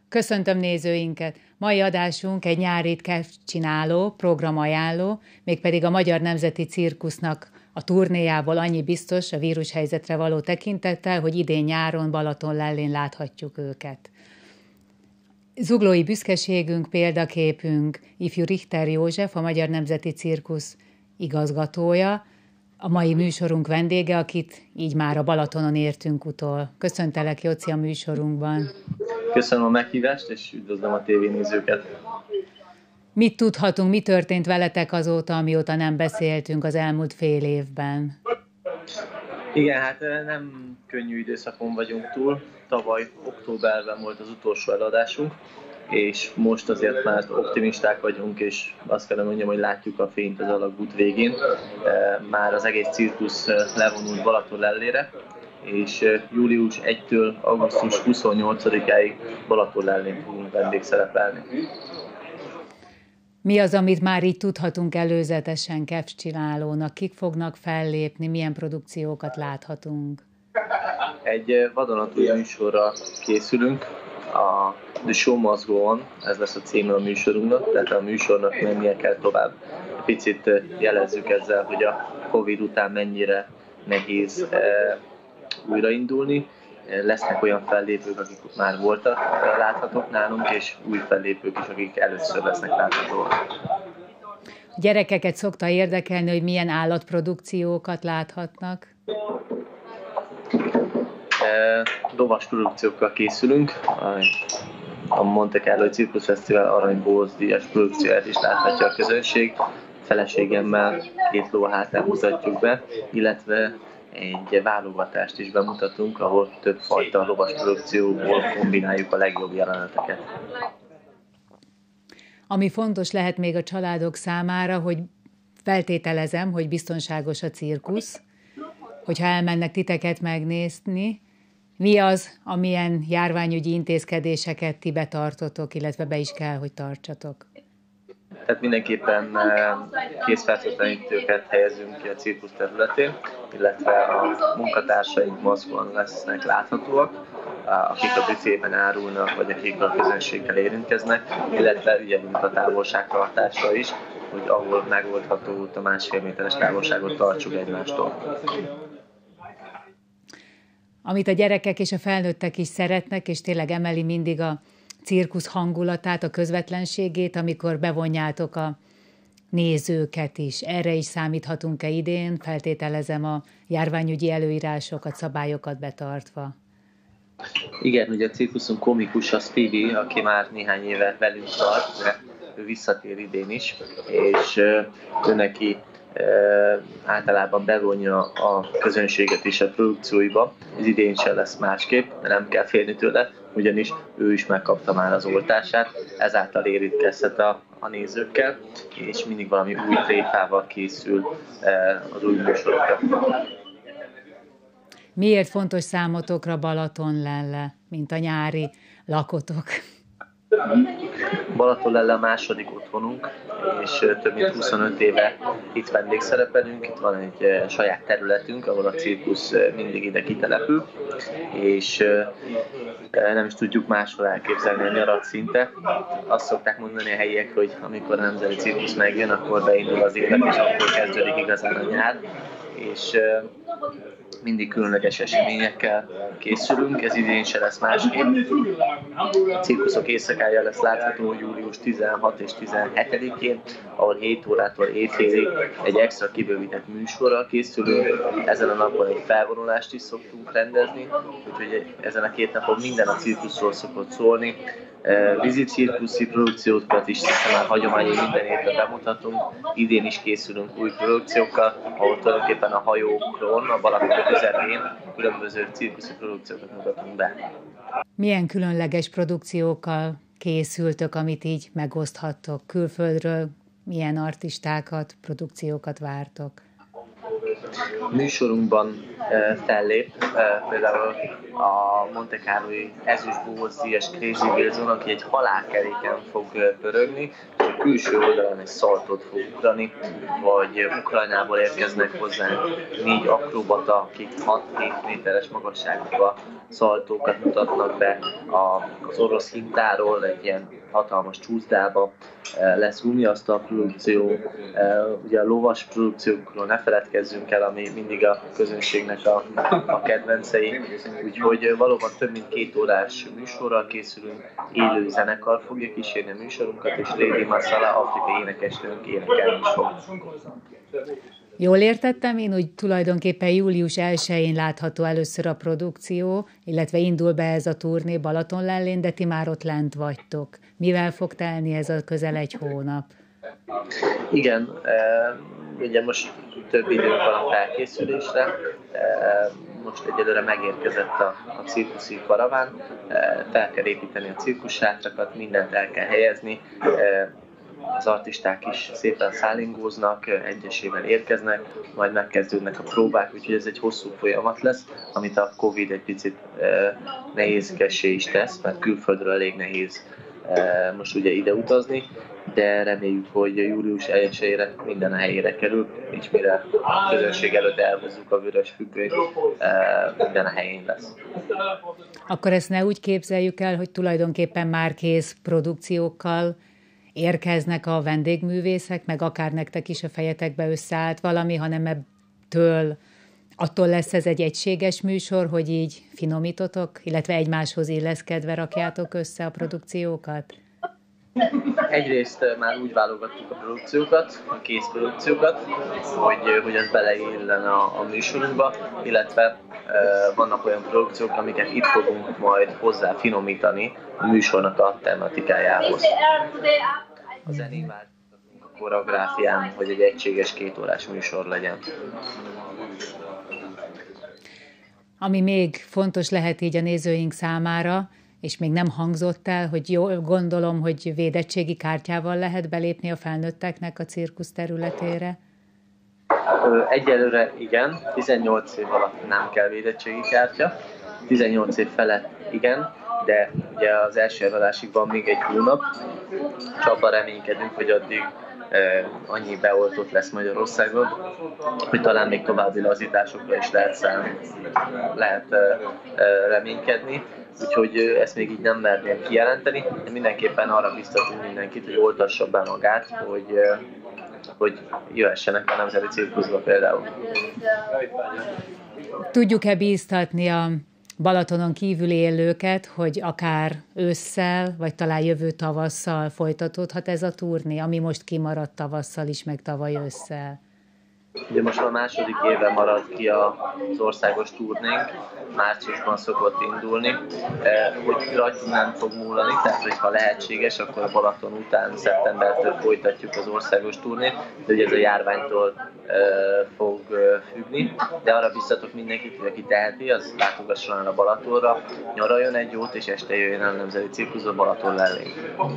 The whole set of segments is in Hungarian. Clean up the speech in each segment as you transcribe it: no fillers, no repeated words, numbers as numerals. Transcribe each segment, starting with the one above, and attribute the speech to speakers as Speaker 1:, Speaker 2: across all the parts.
Speaker 1: Köszöntöm nézőinket! Mai adásunk egy nyári kedvcsináló, programajánló, mégpedig a Magyar Nemzeti Cirkusznak a turnéjából annyi biztos a vírushelyzetre való tekintettel, hogy idén nyáron Balatonlellén láthatjuk őket. Zuglói büszkeségünk, példaképünk ifjú Richter József, a Magyar Nemzeti Cirkusz igazgatója, a mai műsorunk vendége, akit így már a Balatonon értünk utol. Köszöntelek, Jóci, a műsorunkban.
Speaker 2: Köszönöm a meghívást, és üdvözlöm a tévénézőket.
Speaker 1: Mit tudhatunk, mi történt veletek azóta, amióta nem beszéltünk az elmúlt fél évben?
Speaker 2: Igen, hát nem könnyű időszakon vagyunk túl. Tavaly októberben volt az utolsó eladásunk, és most azért már optimisták vagyunk, és azt kell mondjam, hogy látjuk a fényt az alagút végén. Már az egész cirkusz levonult Balatonlellére, és július 1-től augusztus 28-áig Balatonlellén fogunk vendégszerepelni.
Speaker 1: Mi az, amit már így tudhatunk előzetesen kedvcsinálónak? Kik fognak fellépni, milyen produkciókat láthatunk?
Speaker 2: Egy vadonatúj műsorra készülünk, a The Show Must Go On, ez lesz a címe a műsorunknak, tehát a műsornak mennie kell tovább. Picit jelezzük ezzel, hogy a Covid után mennyire nehéz újraindulni. Lesznek olyan fellépők, akik már voltak láthatók nálunk, és új fellépők is, akik először lesznek láthatóak.
Speaker 1: A gyerekeket szokta érdekelni, hogy milyen állatprodukciókat láthatnak?
Speaker 2: Lovas produkciókkal készülünk. A Monte Carlo Circus Fesztivál Arany-Bóz díjas produkcióját is láthatja a közönség. Feleségemmel 2 ló hátán mutatjuk be, illetve egy válogatást is bemutatunk, ahol többfajta lovas produkcióból kombináljuk a legjobb jeleneteket.
Speaker 1: Ami fontos lehet még a családok számára, hogy feltételezem, hogy biztonságos a cirkusz, hogyha elmennek titeket megnézni, mi az, amilyen járványügyi intézkedéseket ti betartotok, illetve be is kell, hogy tartsatok?
Speaker 2: Tehát mindenképpen készfertőtlenítőket helyezünk ki a cirkusz területén, illetve a munkatársaink maszkban lesznek láthatóak, akik a büfében árulnak, vagy akik a közönséggel érintkeznek, illetve ügyelünk a távolságtartásra is, hogy ahol megoldható, a 1,5 méteres távolságot tartsuk egymástól.
Speaker 1: Amit a gyerekek és a felnőttek is szeretnek, és tényleg emeli mindig a cirkusz hangulatát, a közvetlenségét, amikor bevonjátok a nézőket is. Erre is számíthatunk-e idén? Feltételezem a járványügyi előírásokat, szabályokat betartva.
Speaker 2: Igen, ugye a cirkuszunk komikus a Stevie, aki már néhány éve velünk tart, de ő visszatér idén is, és ő neki általában bevonja a közönséget is a produkcióiba. Ez idén sem lesz másképp, de nem kell félni tőle, ugyanis ő is megkapta már az oltását, ezáltal érintkezhet a nézőkkel, és mindig valami új tréfával készül az új műsorokra.
Speaker 1: Miért fontos számotokra Balatonlelle, mint a nyári lakotok?
Speaker 2: Balatonlelle a második otthonunk, és több mint 25 éve itt vendégszerepelünk. Itt van egy saját területünk, ahol a cirkusz mindig ide kitelepül, és nem is tudjuk máshol elképzelni a nyarat szinte. Azt szokták mondani a helyiek, hogy amikor a Nemzeti Cirkusz megjön, akkor beindul az élet, és akkor kezdődik igazán a nyár. És mindig különleges eseményekkel készülünk, ez idén se lesz másképp. A cirkuszok éjszakája lesz látható július 16 és 17-én, ahol 7 órától éjfélig egy extra kibővített műsorral készülünk. Ezen a napon egy felvonulást is szoktunk rendezni, úgyhogy ezen a 2 napon minden a cirkuszról szokott szólni. Vízicirkuszi produkciókat is már hagyományi minden évben bemutatunk. Idén is készülünk új produkciókkal, ahol tulajdonképpen a hajókról, a Balaton közepén különböző cirkuszi produkciókat mutatunk be.
Speaker 1: Milyen különleges produkciókkal készültök, amit így megoszthattok külföldről? Milyen artistákat, produkciókat vártok?
Speaker 2: Műsorunkban fellép például a Monte Carlói ezüstbóhoz díjas Crazy Wilson, aki egy halálkeréken fog pörögni, és külső oldalon egy szaltót fog ugrani, vagy Ukrajnából érkeznek hozzánk 4 akrobata, akik 6-7 méteres magasságúba szaltókat mutatnak be az orosz hintáról, egy ilyen hatalmas csúszdába. Lesz gumiasztal produkció, ugye a lovas produkciókról ne feledkezzünk el, ami mindig a közönségnek a kedvencei. Úgyhogy valóban több mint 2 órás műsorral készülünk, élő zenekar fogja kísérni a műsorunkat, és Lady Masala, afrikai énekesnőnk énekelni is fog.
Speaker 1: Jól értettem, én úgy tulajdonképpen július 1-én látható először a produkció, illetve indul be ez a turné Balatonlellén, de ti már ott lent vagytok. Mivel fog telni ez a közel 1 hónap?
Speaker 2: Igen, ugye most több időnk van a felkészülésre, most egyelőre megérkezett a cirkuszi karaván, fel kell építeni a cirkussátrakat, mindent el kell helyezni, az artisták is szépen szállingóznak, egyesével érkeznek, majd megkezdődnek a próbák, úgyhogy ez egy hosszú folyamat lesz, amit a Covid egy picit nehézkessé is tesz, mert külföldről elég nehéz most ugye ide utazni, de reméljük, hogy július 1-ére minden a helyére kerül, és mire a közönség előtt elhozzuk a vörös függönyt, minden a helyén lesz.
Speaker 1: Akkor ezt ne úgy képzeljük el, hogy tulajdonképpen már kész produkciókkal érkeznek a vendégművészek, meg akár nektek is a fejetekbe összeállt valami, hanem attól lesz ez egy egységes műsor, hogy így finomítotok, illetve egymáshoz illeszkedve rakjátok össze a produkciókat?
Speaker 2: Egyrészt már úgy válogattuk a produkciókat, a kész produkciókat, hogy az beleillen a műsorunkba, illetve vannak olyan produkciók, amiket itt fogunk majd hozzá finomítani a műsornak a tematikájához. A zenén változtatunk a koreográfián, hogy egy egységes 2 órás műsor legyen.
Speaker 1: Ami még fontos lehet így a nézőink számára, és még nem hangzott el, hogy jól gondolom, hogy védettségi kártyával lehet belépni a felnőtteknek a cirkusz területére?
Speaker 2: Egyelőre igen, 18 év alatt nem kell védettségi kártya, 18 év felett igen, de ugye az első előadásig van még 1 hónap, és abban reménykedünk, hogy addig annyi beoltott lesz Magyarországon, hogy talán még további lazításokra is lehet reménykedni. Úgyhogy ezt még így nem merném kijelenteni, de mindenképpen arra biztatunk mindenkit, hogy oltassa be magát, hogy jöhessenek a Nemzeti Cirkuszba például.
Speaker 1: Tudjuk-e bíztatni a Balatonon kívül élőket, hogy akár ősszel, vagy talán jövő tavasszal folytatódhat ez a turné, ami most kimaradt tavasszal is, meg tavaly ősszel?
Speaker 2: Ugye most már második éve maradt ki az országos turnénk, márciusban szokott indulni, hogy rajtunk nem fog múlani, tehát hogyha lehetséges, akkor a Balaton után szeptembertől folytatjuk az országos turnét, de ugye ez a járványtól fog függni, de arra biztatok mindenkit, hogy aki teheti, az látogasson el a Balatonra, nyaraljon egy jót, és este jöjjön el a Nemzeti Cirkuszba Balatonlellén.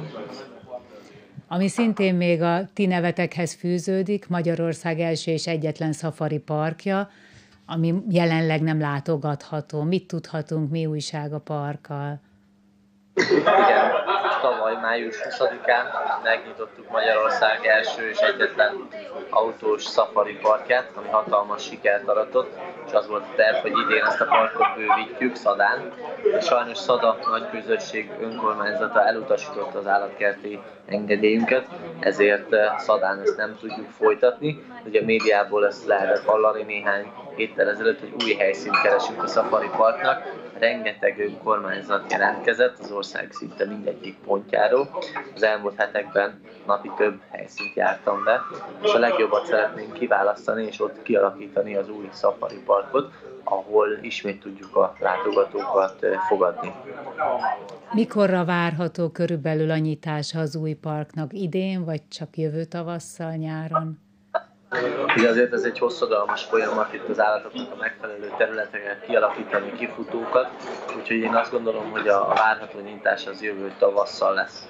Speaker 1: Ami szintén még a ti nevetekhez fűződik, Magyarország első és egyetlen szafari parkja, ami jelenleg nem látogatható. Mit tudhatunk, mi újság a parkkal?
Speaker 2: Igen, tavaly május 20-án megnyitottuk Magyarország első és egyetlen autós szafari parkját, ami hatalmas sikert aratott, és az volt a terv, hogy idén ezt a parkot bővítjük Szadán. És sajnos Szada nagyközösség önkormányzata elutasította az állatkerti engedélyünket, ezért Szadán ezt nem tudjuk folytatni. Ugye a médiából ezt lehetett hallani néhány héttel ezelőtt, hogy új helyszínt keresünk a szafari parknak. Rengeteg önkormányzat jelentkezett az ország szinte mindegyik pontjáról. Az elmúlt hetekben napi több helyszínt jártam be, és a legjobbat szeretnénk kiválasztani és ott kialakítani az új szafari parkot, ahol ismét tudjuk a látogatókat fogadni.
Speaker 1: Mikorra várható körülbelül a nyitása az új parknak? Idén, vagy csak jövő tavasszal, nyáron?
Speaker 2: Ugye azért ez egy hosszadalmas folyamat, itt az állatoknak a megfelelő területeket kialakítani, kifutókat, úgyhogy én azt gondolom, hogy a várható nyitás az jövő tavasszal lesz.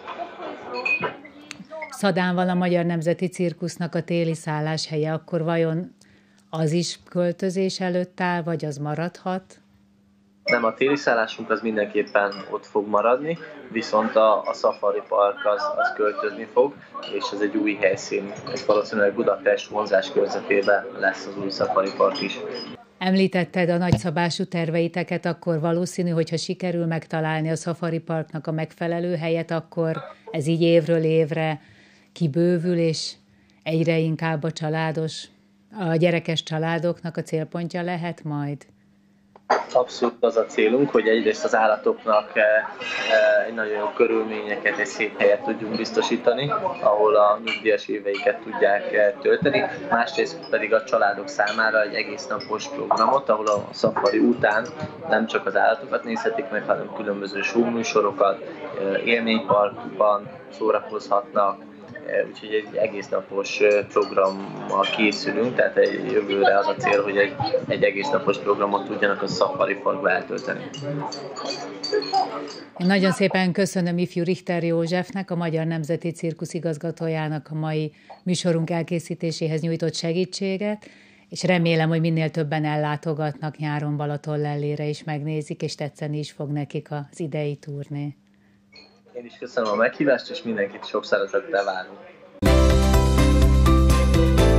Speaker 1: Szadán van a Magyar Nemzeti Cirkusznak a téli szálláshelye, akkor vajon az is költözés előtt áll, vagy az maradhat?
Speaker 2: Nem, a téli szállásunk az mindenképpen ott fog maradni, viszont a Safari Park az költözni fog, és ez egy új helyszín, és valószínűleg Budapest vonzás körzetében lesz az új Safari Park is.
Speaker 1: Említetted a nagyszabású terveiteket, akkor valószínű, hogyha sikerül megtalálni a Safari Parknak a megfelelő helyet, akkor ez így évről évre kibővül, és egyre inkább a gyerekes családoknak a célpontja lehet majd?
Speaker 2: Abszolút az a célunk, hogy egyrészt az állatoknak egy nagyon jó körülményeket, egy szép helyet tudjunk biztosítani, ahol a nyugdíjas éveiket tudják tölteni, másrészt pedig a családok számára egy egész napos programot, ahol a szafari után nem csak az állatokat nézhetik meg, hanem különböző showműsorokat, élményparkban szórakozhatnak, úgyhogy egy egész napos programmal készülünk, tehát jövőre az a cél, hogy egy egész napos programot tudjanak a Safari Parkba eltölteni.
Speaker 1: Én nagyon szépen köszönöm ifjú Richter Józsefnek, a Magyar Nemzeti Cirkusz igazgatójának a mai műsorunk elkészítéséhez nyújtott segítséget, és remélem, hogy minél többen ellátogatnak nyáron Balatonlellére, és megnézik, és tetszeni is fog nekik az idei turné.
Speaker 2: Én is köszönöm a meghívást, és mindenkit sok szeretettel várunk.